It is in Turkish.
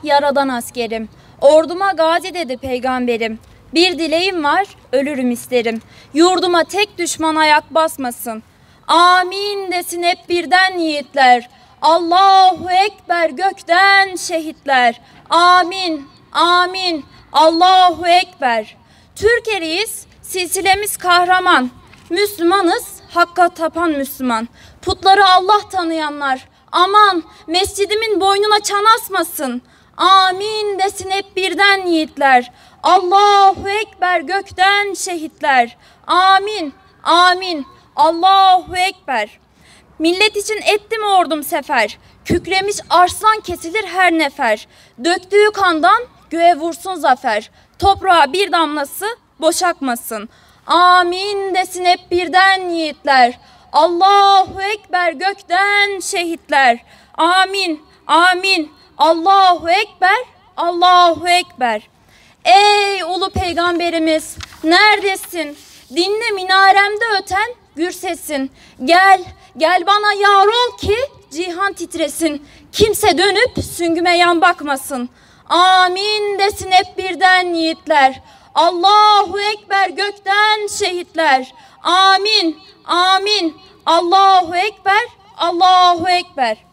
yaradan askerim. Orduma gazi dedi peygamberim. Bir dileğim var, ölürüm isterim. Yurduma tek düşman ayak basmasın. Amin desin hep birden yiğitler. Allahu Ekber gökten şehitler. Amin, amin, Allahu Ekber. Türk eriyiz, silsilemiz kahraman. Müslümanız, hakka tapan Müslüman. Putları Allah tanıyanlar. Aman mescidimin boynuna çan asmasın. Amin desin hep birden yiğitler. Allahu Ekber gökten şehitler. Amin, amin, Allahu Ekber. Millet için ettim ordum sefer. Kükremiş arslan kesilir her nefer. Döktüğü kandan göğe vursun zafer. Toprağa bir damlası boşakmasın. Amin desin hep birden yiğitler. Allahu Ekber gökten şehitler. Amin, amin, Allahu Ekber, Allahu Ekber. Ey ulu peygamberimiz neredesin? Dinle minaremde öten gür sesin. Gel, gel bana yar ol ki cihan titresin. Kimse dönüp süngüme yan bakmasın. Amin desin hep birden yiğitler. Allahu Ekber gökten şehitler. Amin, amin, Allahu Ekber, Allahu Ekber.